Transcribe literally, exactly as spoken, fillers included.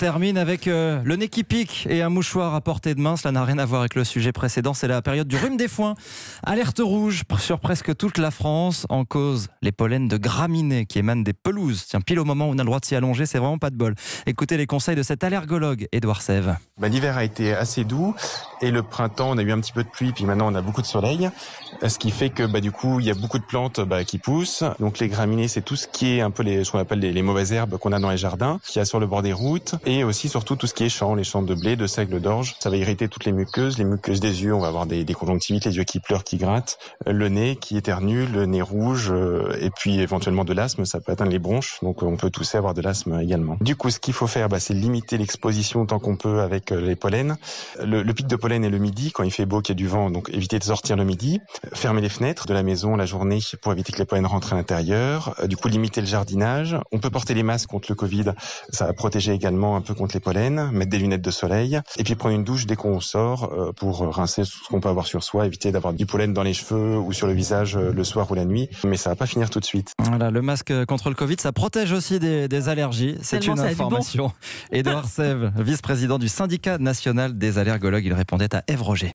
termine avec euh, le nez qui pique et un mouchoir à portée de main. Cela n'a rien à voir avec le sujet précédent. C'est la période du rhume des foins. Alerte rouge sur presque toute la France. En cause, les pollens de graminées qui émanent des pelouses. Tiens, pile au moment où on a le droit de s'y allonger, c'est vraiment pas de bol. Écoutez les conseils de cet allergologue, Édouard Sève. Bah, l'hiver a été assez doux et le printemps, on a eu un petit peu de pluie, puis maintenant on a beaucoup de soleil. Ce qui fait que bah, du coup, il y a beaucoup de plantes bah, qui poussent. Donc les graminées, c'est tout ce qui est un peu les, ce qu'on appelle les, les mauvaises herbes qu'on a dans les jardins, qu'il y a sur le bord des routes, et aussi surtout tout ce qui est champs, les champs de blé, de seigle, d'orge. Ça va irriter toutes les muqueuses, les muqueuses des yeux, on va avoir des, des conjonctivites, les yeux qui pleurent, qui grattent, le nez qui éternue, le nez rouge, euh, et puis éventuellement de l'asthme, ça peut atteindre les bronches, donc on peut tousser, avoir de l'asthme également. Du coup, ce qu'il faut faire, bah, c'est limiter l'exposition tant qu'on peut avec les pollens. Le, le pic de pollen est le midi, quand il fait beau, qu'il y a du vent, donc éviter de sortir le midi. Fermer les fenêtres de la maison la journée pour éviter que les pollens rentrent à l'intérieur. Du coup, limiter le jardinage. On peut porter les masques contre le Covid, ça va protéger également un peu contre les pollens. Mettre des lunettes de soleil. Et puis prendre une douche dès qu'on sort pour rincer ce qu'on peut avoir sur soi, éviter d'avoir du pollen dans les cheveux ou sur le visage le soir ou la nuit. Mais ça va pas finir tout de suite. Voilà, le masque contre le Covid, ça protège aussi des, des allergies. C'est Tellement une ça a du bon. information. Édouard Sève, vice-président du syndicat national des allergologues, il répondait à Ève Roger.